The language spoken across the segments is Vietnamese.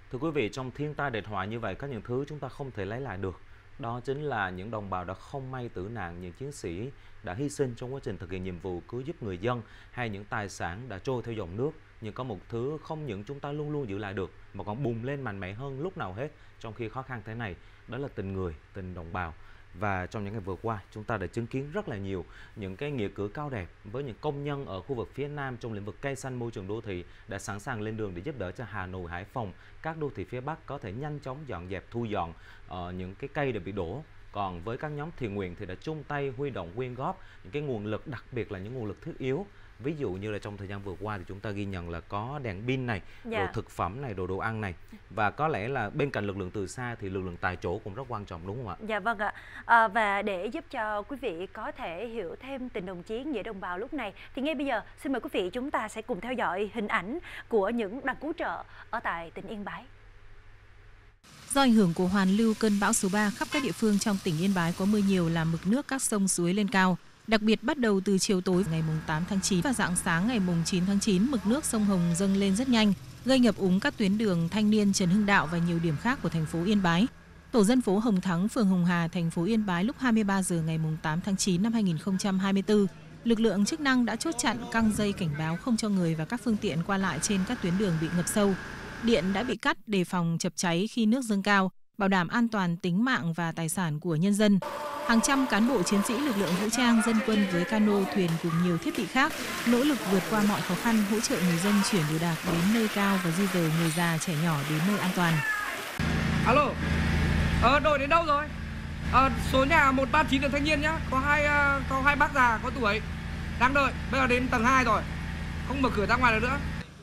Thưa quý vị, trong thiên tai đệt họa như vậy, có những thứ chúng ta không thể lấy lại được. Đó chính là những đồng bào đã không may tử nạn, những chiến sĩ đã hy sinh trong quá trình thực hiện nhiệm vụ cứu giúp người dân, hay những tài sản đã trôi theo dòng nước. Nhưng có một thứ không những chúng ta luôn luôn giữ lại được, mà còn bùng lên mạnh mẽ hơn lúc nào hết trong khi khó khăn thế này, đó là tình người, tình đồng bào. Và trong những ngày vừa qua, chúng ta đã chứng kiến rất là nhiều những cái nghĩa cử cao đẹp với những công nhân ở khu vực phía Nam trong lĩnh vực cây xanh môi trường đô thị đã sẵn sàng lên đường để giúp đỡ cho Hà Nội, Hải Phòng, các đô thị phía Bắc có thể nhanh chóng dọn dẹp, thu dọn những cái cây đã bị đổ. Còn với các nhóm thiện nguyện thì đã chung tay huy động quyên góp những cái nguồn lực, đặc biệt là những nguồn lực thiết yếu. Ví dụ như là trong thời gian vừa qua thì chúng ta ghi nhận là có đèn pin này, đồ thực phẩm này, đồ ăn này. Và có lẽ là bên cạnh lực lượng từ xa thì lực lượng tại chỗ cũng rất quan trọng, đúng không ạ? Dạ vâng ạ. Và để giúp cho quý vị có thể hiểu thêm tình đồng chí nghĩa đồng bào lúc này, thì ngay bây giờ xin mời quý vị chúng ta sẽ cùng theo dõi hình ảnh của những đoàn cứu trợ ở tại tỉnh Yên Bái. Do ảnh hưởng của hoàn lưu cơn bão số 3, khắp các địa phương trong tỉnh Yên Bái có mưa nhiều làm mực nước các sông suối lên cao. Đặc biệt bắt đầu từ chiều tối ngày 8 tháng 9 và rạng sáng ngày 9 tháng 9, mực nước sông Hồng dâng lên rất nhanh, gây ngập úng các tuyến đường Thanh Niên, Trần Hưng Đạo và nhiều điểm khác của thành phố Yên Bái. Tổ dân phố Hồng Thắng, phường Hồng Hà, thành phố Yên Bái lúc 23 giờ ngày 8 tháng 9 năm 2024, lực lượng chức năng đã chốt chặn căng dây cảnh báo không cho người và các phương tiện qua lại trên các tuyến đường bị ngập sâu. Điện đã bị cắt đề phòng chập cháy khi nước dâng cao, bảo đảm an toàn tính mạng và tài sản của nhân dân. Hàng trăm cán bộ chiến sĩ lực lượng vũ trang, dân quân với cano, thuyền cùng nhiều thiết bị khác nỗ lực vượt qua mọi khó khăn, hỗ trợ người dân chuyển đồ đạc đến nơi cao và di dời người già, trẻ nhỏ đến nơi an toàn. Alo, đội đến đâu rồi? Số nhà 139 đường Thanh Niên nhá, có hai bác già có tuổi đang đợi, bây giờ đến tầng 2 rồi, không mở cửa ra ngoài được nữa.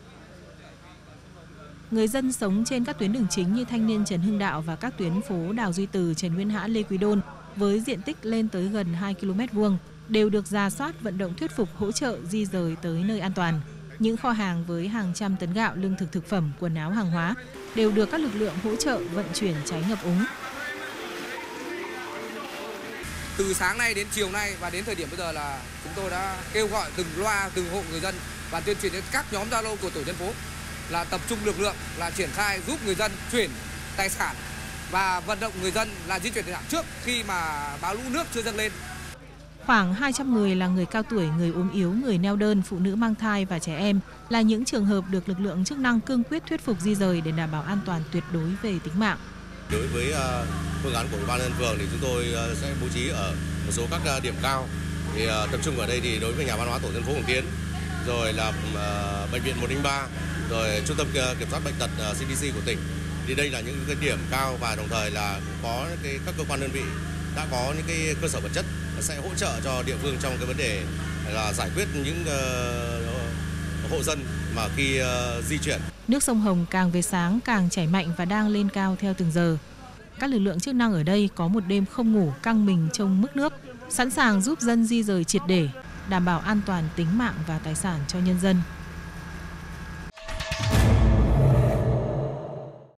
Người dân sống trên các tuyến đường chính như Thanh Niên, Trần Hưng Đạo và các tuyến phố Đào Duy Từ, Trần Nguyên Hãn, Lê Quý Đôn với diện tích lên tới gần 2 km² đều được rà soát, vận động thuyết phục hỗ trợ di dời tới nơi an toàn. Những kho hàng với hàng trăm tấn gạo, lương thực thực phẩm, quần áo, hàng hóa đều được các lực lượng hỗ trợ vận chuyển tránh ngập úng. Từ sáng nay đến chiều nay và đến thời điểm bây giờ là chúng tôi đã kêu gọi từng loa, từng hộ người dân và tuyên truyền đến các nhóm Zalo của tổ dân phố là tập trung lực lượng là triển khai giúp người dân chuyển tài sản và vận động người dân là di chuyển tài sản trước khi mà bão lũ nước chưa dâng lên. Khoảng 200 người là người cao tuổi, người ốm yếu, người neo đơn, phụ nữ mang thai và trẻ em là những trường hợp được lực lượng chức năng cương quyết thuyết phục di rời để đảm bảo an toàn tuyệt đối về tính mạng. Đối với phương án của Ủy ban nhân dân phường thì chúng tôi sẽ bố trí ở một số các điểm cao. Thì tập trung ở đây thì đối với nhà văn hóa tổ dân phố Hồng Tiến, rồi là bệnh viện 103, rồi trung tâm kiểm soát bệnh tật CDC của tỉnh. Thì đây là những cái điểm cao và đồng thời là cũng có các cơ quan đơn vị đã có những cái cơ sở vật chất sẽ hỗ trợ cho địa phương trong cái vấn đề là giải quyết những hộ dân mà khi di chuyển. Nước sông Hồng càng về sáng càng chảy mạnh và đang lên cao theo từng giờ. Các lực lượng chức năng ở đây có một đêm không ngủ căng mình trông mức nước, sẵn sàng giúp dân di rời triệt để, đảm bảo an toàn tính mạng và tài sản cho nhân dân.